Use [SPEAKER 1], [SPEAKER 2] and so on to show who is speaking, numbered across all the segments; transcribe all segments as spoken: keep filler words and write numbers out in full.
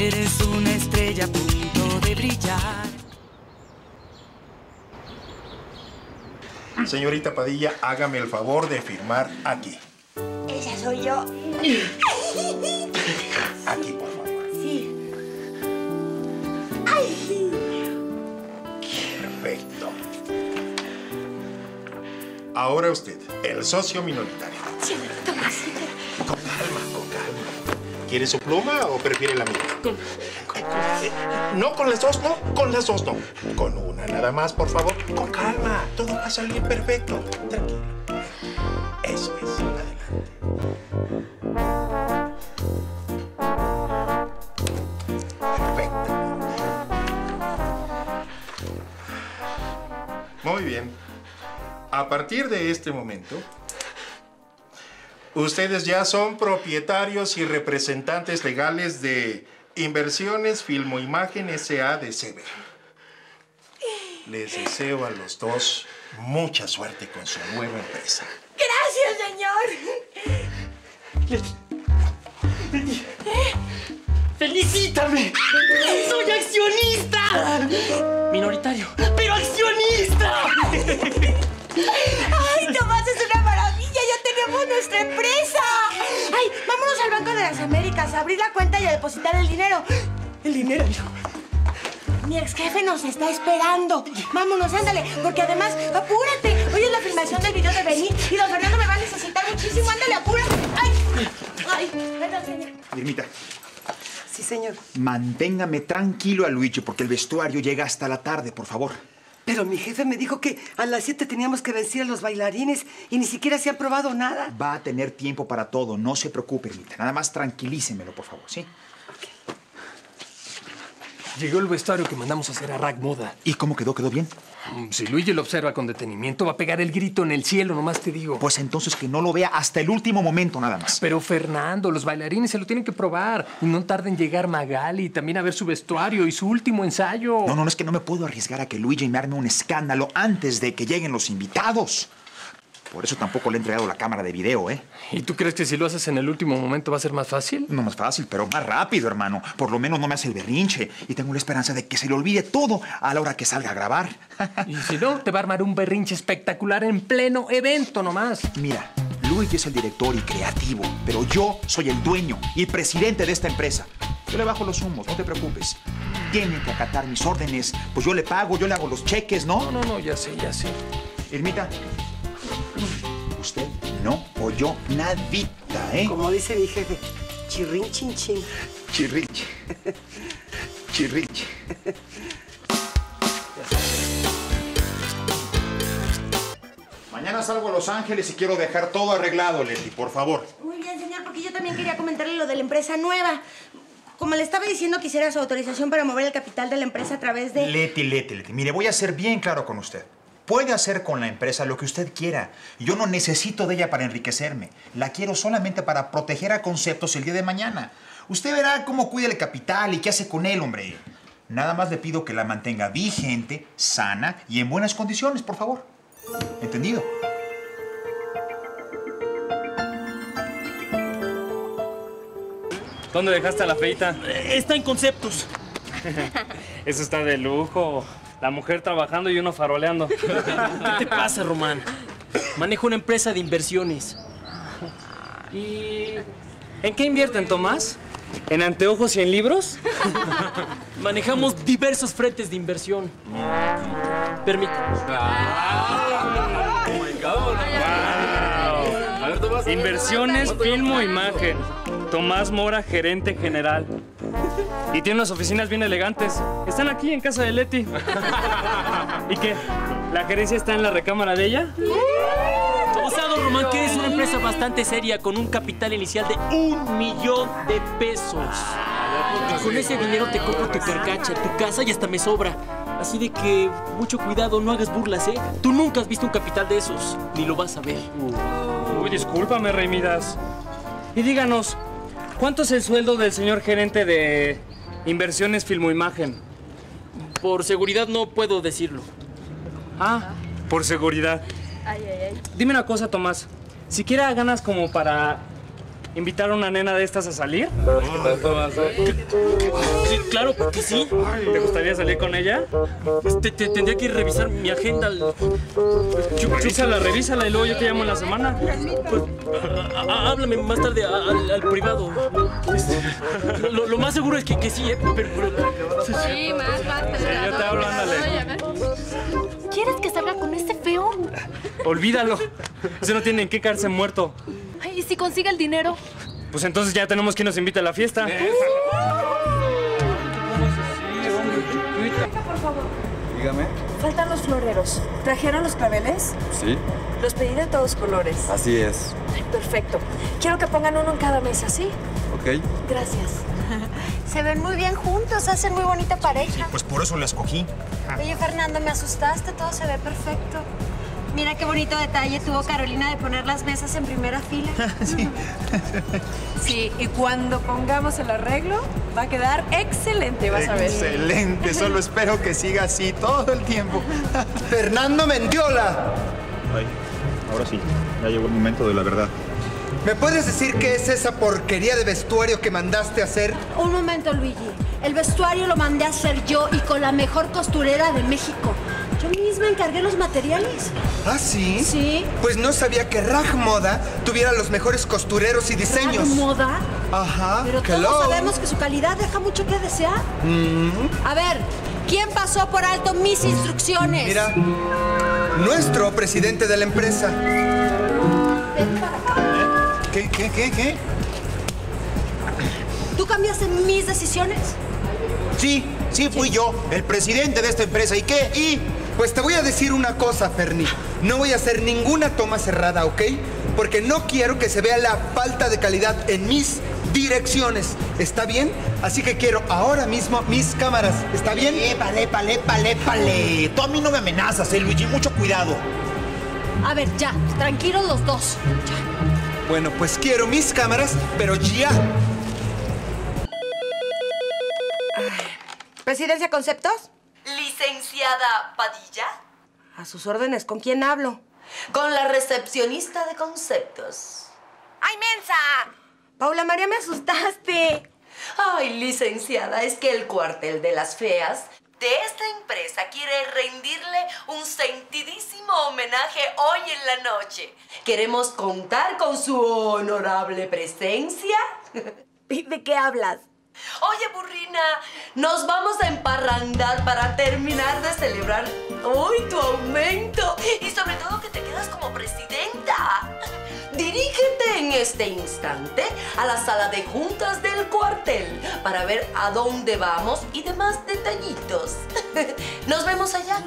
[SPEAKER 1] Eres una estrella a punto de brillar.
[SPEAKER 2] Señorita Padilla, hágame el favor de firmar aquí.
[SPEAKER 3] Esa soy yo.
[SPEAKER 2] Aquí, por favor.
[SPEAKER 3] Sí. ¡Ay!
[SPEAKER 2] Perfecto. Ahora usted, el socio minoritario.
[SPEAKER 3] Sí, toma, sí.
[SPEAKER 2] Con calma, con calma. ¿Quiere su pluma o prefiere la mía?
[SPEAKER 4] Con...
[SPEAKER 2] Eh, no, con las dos, no. Con las dos, no. Con una nada más, por favor. Con calma. Todo va a salir perfecto. Tranquilo. Eso es. Adelante. Perfecto. Muy bien. A partir de este momento, ustedes ya son propietarios y representantes legales de Inversiones Filmoimagen S A de Sever. Les deseo a los dos mucha suerte con su nueva empresa.
[SPEAKER 3] ¡Gracias, señor!
[SPEAKER 4] ¡Felicítame! ¡Soy accionista! Minoritario, pero accionista.
[SPEAKER 3] ¡Ay, Tomás, es una maravilla! ¡Ya tenemos nuestra empresa! ¡Ay, vámonos al Banco de las Américas a abrir la cuenta y a depositar el dinero!
[SPEAKER 4] El dinero.
[SPEAKER 3] Mi ex jefe nos está esperando. Vámonos, ándale, porque además, apúrate. Hoy es la filmación del video de Benny y don Fernando me va a necesitar muchísimo. Ándale, apúrate. ¡Ay! ¡Ay! Perdón, señor.
[SPEAKER 5] Irmita.
[SPEAKER 6] Sí, señor.
[SPEAKER 5] Manténgame tranquilo a Luigi, porque el vestuario llega hasta la tarde, por favor.
[SPEAKER 6] Pero mi jefe me dijo que a las siete teníamos que vestir a los bailarines y ni siquiera se han probado nada.
[SPEAKER 5] Va a tener tiempo para todo, no se preocupe, Irmita. Nada más tranquilícemelo, por favor, ¿sí?
[SPEAKER 4] Llegó el vestuario que mandamos a hacer a Rack Moda.
[SPEAKER 5] ¿Y cómo quedó? ¿Quedó bien?
[SPEAKER 4] Si Luigi lo observa con detenimiento, va a pegar el grito en el cielo, nomás te digo.
[SPEAKER 5] Pues entonces que no lo vea hasta el último momento, nada más.
[SPEAKER 4] Pero, Fernando, los bailarines se lo tienen que probar. Y no tarda en llegar Magali, también a ver su vestuario y su último ensayo.
[SPEAKER 5] No, no, no, es que no me puedo arriesgar a que Luigi me arme un escándalo antes de que lleguen los invitados. Por eso tampoco le he entregado la cámara de video, ¿eh?
[SPEAKER 4] ¿Y tú crees que si lo haces en el último momento va a ser más fácil?
[SPEAKER 5] No más fácil, pero más rápido, hermano. Por lo menos no me hace el berrinche. Y tengo la esperanza de que se le olvide todo a la hora que salga a grabar.
[SPEAKER 4] Y si no, te va a armar un berrinche espectacular en pleno evento nomás.
[SPEAKER 5] Mira, Luigi es el director y creativo, pero yo soy el dueño y presidente de esta empresa. Yo le bajo los humos, no te preocupes. Tiene que acatar mis órdenes. Pues yo le pago, yo le hago los cheques, ¿no?
[SPEAKER 4] No, no, no, ya sé, ya sé.
[SPEAKER 5] Irmita, usted no oyó nadita, ¿eh?
[SPEAKER 6] Como dice mi jefe, chirrin chin chin.
[SPEAKER 5] Chirrinche. Chirrinche. Mañana salgo a Los Ángeles y quiero dejar todo arreglado, Leti, por favor.
[SPEAKER 3] Muy bien, señor, porque yo también quería comentarle lo de la empresa nueva. Como le estaba diciendo, quisiera su autorización para mover el capital de la empresa a través de...
[SPEAKER 5] Leti, Leti, Leti. Mire, voy a ser bien claro con usted. Puede hacer con la empresa lo que usted quiera. Yo no necesito de ella para enriquecerme. La quiero solamente para proteger a Conceptos el día de mañana. Usted verá cómo cuida el capital y qué hace con él, hombre. Nada más le pido que la mantenga vigente, sana y en buenas condiciones, por favor. ¿Entendido?
[SPEAKER 7] ¿Dónde dejaste a la feita?
[SPEAKER 4] Está en Conceptos.
[SPEAKER 7] Eso está de lujo. La mujer trabajando y uno faroleando.
[SPEAKER 4] ¿Qué te pasa, Román? Manejo una empresa de inversiones.
[SPEAKER 7] ¿Y en qué invierten, Tomás? ¿En anteojos y en libros?
[SPEAKER 4] Manejamos diversos frentes de inversión. Permítame.
[SPEAKER 7] Wow. Inversiones, Filmo, Imagen. Tomás Mora, gerente general. Y tiene unas oficinas bien elegantes. Están aquí en casa de Leti. ¿Y qué? ¿La gerencia está en la recámara de ella?
[SPEAKER 4] O sea, don Román, que es una empresa bastante seria con un capital inicial de un millón de pesos. Y con ese dinero te compro tu carcacha, tu casa y hasta me sobra. Así de que mucho cuidado, no hagas burlas, ¿eh? Tú nunca has visto un capital de esos, ni lo vas a ver.
[SPEAKER 7] Uy, discúlpame, Rey Midas. Y díganos, ¿cuánto es el sueldo del señor gerente de Inversiones Filmoimagen?
[SPEAKER 4] Por seguridad no puedo decirlo.
[SPEAKER 7] Ah, por seguridad.
[SPEAKER 3] Ay, ay, ay.
[SPEAKER 7] Dime una cosa, Tomás. Siquiera ganas como para invitar a una nena de estas a salir?
[SPEAKER 4] Sí, claro que sí.
[SPEAKER 7] ¿Te gustaría salir con ella?
[SPEAKER 4] Te, te- tendría que revisar mi agenda.
[SPEAKER 7] Revísala, revísala y luego yo te llamo en la semana.
[SPEAKER 4] Pues, a- a- háblame más tarde a- al, al privado. Lo, lo más seguro es que, que sí, ¿eh? Pero, pero-
[SPEAKER 8] Sí, más, más.
[SPEAKER 7] Yo te hablo, ándale.
[SPEAKER 8] ¿Quieres que salga con este feo?
[SPEAKER 7] Olvídalo. Ese no tiene en qué caerse muerto.
[SPEAKER 8] Ay, ¿y si consigue el dinero?
[SPEAKER 7] Pues entonces ya tenemos quien nos invite a la fiesta.
[SPEAKER 9] Dígame.
[SPEAKER 10] Faltan los floreros. ¿Trajeron los claveles?
[SPEAKER 9] Sí,
[SPEAKER 10] Los pedí de todos colores.
[SPEAKER 9] así es.
[SPEAKER 10] Ay, perfecto. Quiero que pongan uno en cada mesa, ¿sí?
[SPEAKER 9] Ok.
[SPEAKER 10] Gracias.
[SPEAKER 3] Se ven muy bien juntos, hacen muy bonita pareja.
[SPEAKER 5] Pues por eso la escogí.
[SPEAKER 3] Oye, Fernando, me asustaste, todo se ve perfecto. Mira qué bonito detalle tuvo Carolina de poner las mesas en primera fila.
[SPEAKER 5] Sí.
[SPEAKER 10] Sí, y cuando pongamos el arreglo, va a quedar excelente, vas a ver.
[SPEAKER 5] Excelente, solo espero que siga así todo el tiempo.
[SPEAKER 11] Fernando Mendiola,
[SPEAKER 5] Ay, ahora sí, ya llegó el momento de la verdad.
[SPEAKER 11] ¿me puedes decir qué es esa porquería de vestuario que mandaste a hacer?
[SPEAKER 3] Un momento, Luigi. El vestuario lo mandé a hacer yo y con la mejor costurera de México. Yo misma encargué los materiales.
[SPEAKER 11] ¿Ah, sí?
[SPEAKER 3] Sí.
[SPEAKER 11] Pues no sabía que Raj Moda tuviera los mejores costureros y diseños.
[SPEAKER 3] ¿Raj Moda?
[SPEAKER 11] Ajá.
[SPEAKER 3] Pero
[SPEAKER 11] hello.
[SPEAKER 3] todos sabemos que su calidad deja mucho que desear. A ver, ¿quién pasó por alto mis instrucciones?
[SPEAKER 11] Mira, nuestro presidente de la empresa.
[SPEAKER 3] Ven para acá.
[SPEAKER 5] ¿Qué, qué, qué, qué?
[SPEAKER 3] ¿Tú cambiaste mis decisiones?
[SPEAKER 5] Sí, sí, fui yo, el presidente de esta empresa. ¿Y qué? ¿Y?
[SPEAKER 11] Pues te voy a decir una cosa, Ferni. No voy a hacer ninguna toma cerrada, ¿ok? Porque no quiero que se vea la falta de calidad en mis direcciones. ¿Está bien? Así que quiero ahora mismo mis cámaras. ¿Está bien?
[SPEAKER 5] Épale, épale, épale, épale. Tú a mí no me amenazas, eh, Luigi. Mucho cuidado.
[SPEAKER 3] A ver, ya, tranquilos los dos. Ya.
[SPEAKER 11] Bueno, pues quiero mis cámaras, pero ya.
[SPEAKER 3] ¿Presidencia Conceptos?
[SPEAKER 12] Licenciada Padilla,
[SPEAKER 3] A sus órdenes, ¿con quién hablo?
[SPEAKER 12] con la recepcionista de Conceptos.
[SPEAKER 3] ¡Ay, mensa! Paula María, me asustaste.
[SPEAKER 12] Ay, licenciada, es que el cuartel de las feas de esta empresa quiere rendirle un sentidísimo homenaje hoy en la noche. Queremos contar con su honorable presencia.
[SPEAKER 3] ¿Y de qué hablas?
[SPEAKER 12] Oye, burrina, nos vamos a emparrandar para terminar de celebrar hoy tu aumento y sobre todo que te quedas como presidenta. Dirígete en este instante a la sala de juntas del cuartel para ver a dónde vamos y demás detallitos. Nos vemos allá.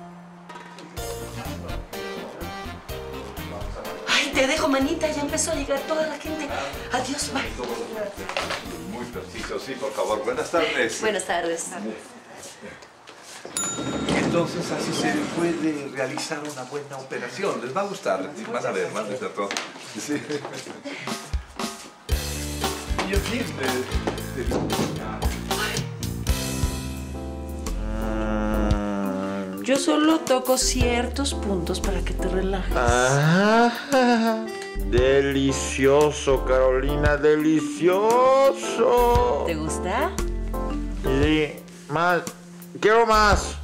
[SPEAKER 12] Ay, te dejo, manita, ya empezó a llegar toda la gente. Adiós, bye.
[SPEAKER 13] Muy preciso, sí, por favor. Buenas tardes.
[SPEAKER 12] Buenas tardes.
[SPEAKER 13] Entonces, así se puede realizar una buena operación. Les va a gustar. Van a ver, van a ver todo. Sí. Y en fin, de, de...
[SPEAKER 10] Yo solo toco ciertos puntos para que te relajes.
[SPEAKER 14] Ah, delicioso, Carolina, delicioso.
[SPEAKER 10] ¿Te gusta?
[SPEAKER 14] Sí, más. Quiero más.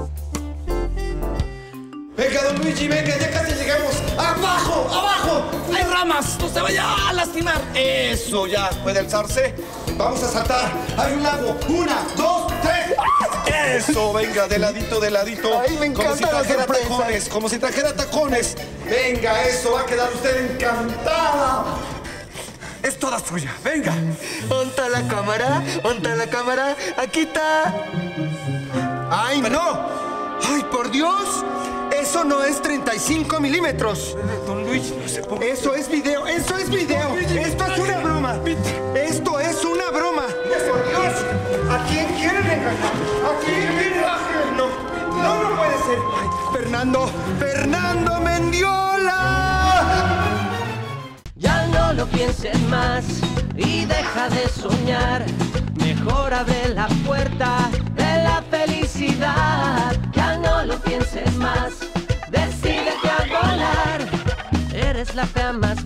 [SPEAKER 11] Venga, don Luigi, venga, ya casi llegamos. ¡Abajo, abajo!
[SPEAKER 15] ¡Hay ramas! ¡No se vaya a lastimar! Eso, ya puede alzarse.
[SPEAKER 11] Vamos a saltar. Hay un lago. Una, dos, tres.
[SPEAKER 15] Eso, venga, de ladito, de ladito.
[SPEAKER 11] Ay, me
[SPEAKER 15] como
[SPEAKER 11] encanta
[SPEAKER 15] si
[SPEAKER 11] la
[SPEAKER 15] trajera
[SPEAKER 11] sorpresa.
[SPEAKER 15] tacones, como si trajera tacones.
[SPEAKER 11] Venga, eso, va a quedar usted encantada.
[SPEAKER 15] Es toda suya, venga.
[SPEAKER 11] ¿Onta la cámara? ¿Onta la cámara? Aquí está. ¡Ay, no! ¡Ay, por Dios! Eso no es treinta y cinco milímetros.
[SPEAKER 15] Don Luis, no se ponga.
[SPEAKER 11] Eso es video, eso es video. Esto es una broma. Esto es una broma. ¡Por Dios! ¿A quién quieren engañar? ¿A quién quieren engañar? No, no, no puede ser. Ay, Fernando, Fernando Mendiola.
[SPEAKER 16] Ya no lo pienses más y deja de soñar. Mejor abre la puerta de la felicidad. Ya no lo pienses más, decídete a volar. Eres la fea más